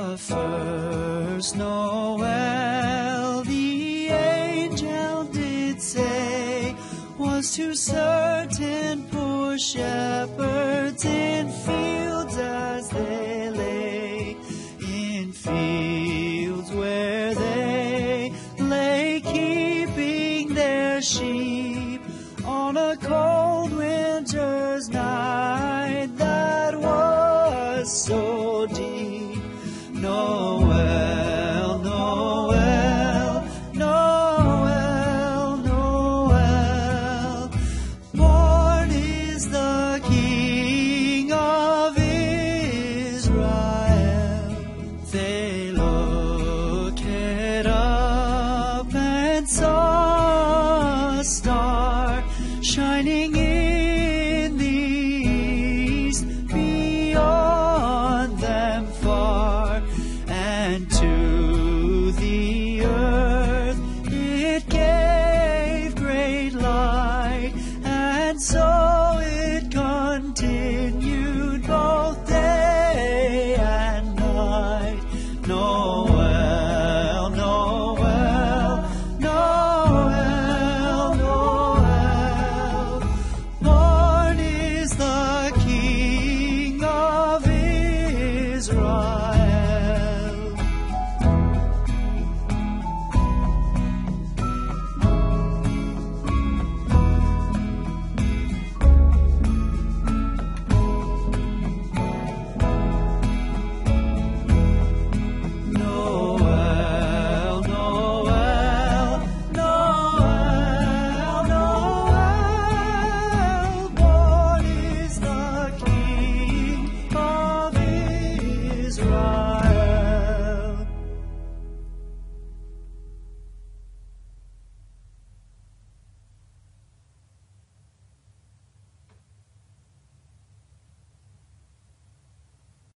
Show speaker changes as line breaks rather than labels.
The first Noel, the angel did say, was to certain poor shepherds in fields as they lay, in fields where they lay keeping their sheep on a cold winter's night that was so deep. Noel, Noel, Noel, Noel, born is the King of Israel. They looked up and saw a star shining in